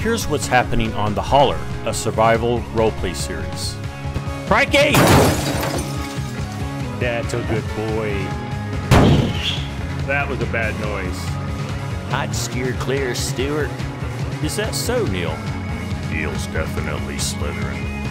Here's what's happening on the Holler, a survival roleplay series. Crikey! That's a good boy. That was a bad noise. I'd steer clear, Stuart. Is that so, Neil? Neil's definitely slithering.